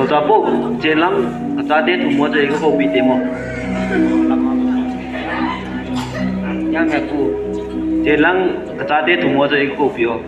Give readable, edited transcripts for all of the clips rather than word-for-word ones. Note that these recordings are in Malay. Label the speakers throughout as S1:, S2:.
S1: cho bố trên lắm ta tết thủ mua chơi cái bộ bị tiền một nhang nhạc cụ trên lắm ta tết thủ mua chơi cái bộ biểu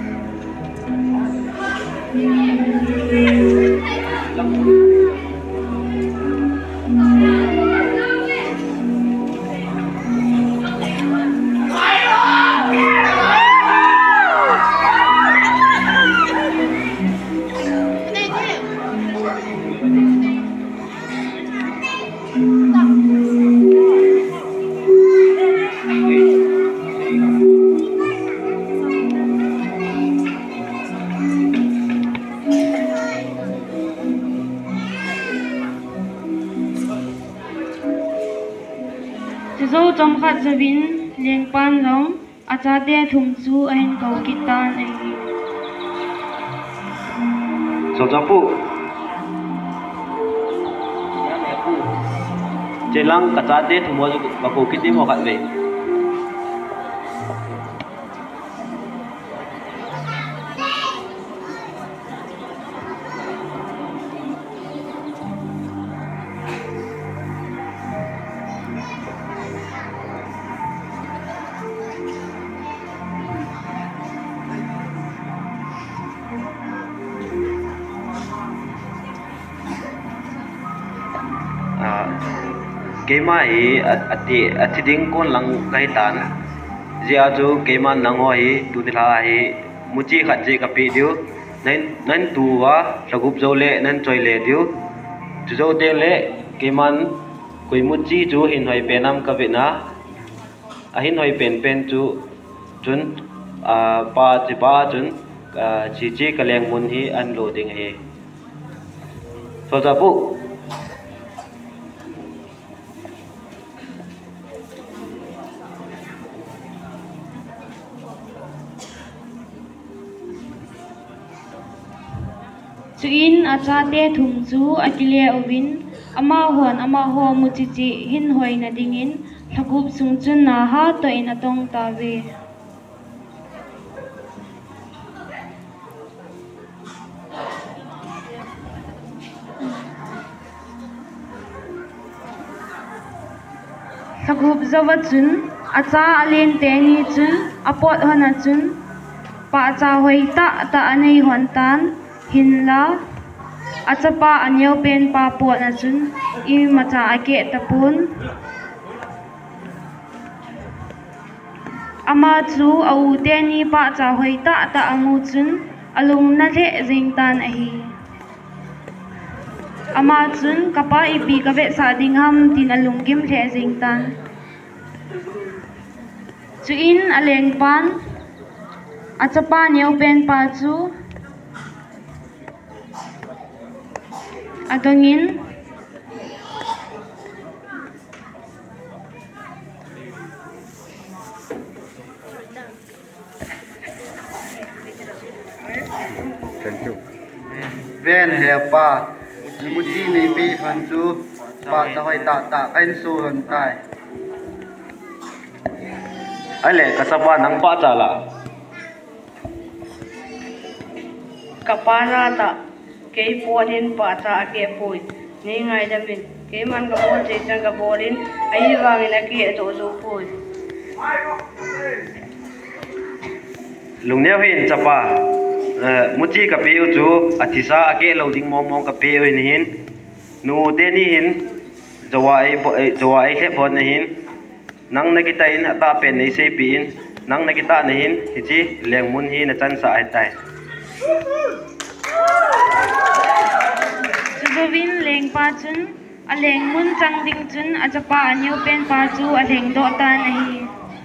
S2: Zo trong khát zavin leng pan rong achate thum chu ain kau kitan ai
S1: so cho bố trên lắm ta tết thủ mua cái bộ cái tiền một hạt về cái mai ati ding kon lang kai tan zia chu cái man lang ho hi tu thila hi muchi khat je ka pi diu nan tu wa sagup zo le nan choi le diu chu zo te le cái man koi muchi chu hin hoi penam ka ve na a hin hoi pen chu chun pa chun chi ka leng mun hi an lo ding hi so za pu
S2: chuin achate thum chu akile ovin ama ho muchichi hin hoina dingin thakup sungchun na ha to in atong ta ve thakup zawa chun acha alen te ni chun apot hona chun pa cha hoi ta anei hon tan hin la achapa anyo pen pa po na chun I macha ake tapun ama chu au te ni pa cha hoi ta angu chun alung na le jing tan a hi ama chun kapa ipi ka ve sa ding ham tin alung kim le jing tan chu in aleng pan achapa nyo pen pa chu adongin
S3: ven hepa muji ni pi han chu pa ta hoi ta kain su han tai
S1: ale kasaba nang pa cha la
S4: kapara ta ke podin pa cha ke poi ni ngai da bin ke man ka po che chang ka podin ai wang na ke to zo poi
S1: lung neo hin chapa muchi ka pe chu athisa ake loading mom ka pe oi ni hin nu te ni hin jawai he bon ni hin nang na kita in ata pen nei se pi in nang na kita ni hin hi chi leng mun hi na chan sa ai tai
S2: Subovin leng pa chun aleng mun chang ding chun achapa anyo pen pa chu aleng do ta nahi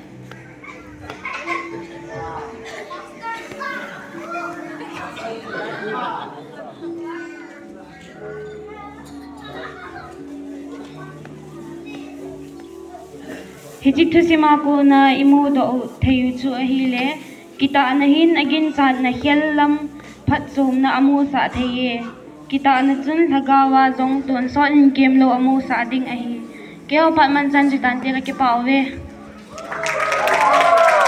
S2: hiji thusima ko na imu do thayu chu a hi le kita anahin agin chan na hellam phat chom na amu sa thaye kita na chun lagawa jong ton so in kem lo amu sa ding a hi keo pat man chan jitan te la ke pawe